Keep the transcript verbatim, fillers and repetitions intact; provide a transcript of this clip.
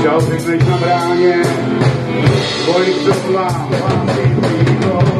Čau, řekneš na bráně, kolik to vám, vám si přijde.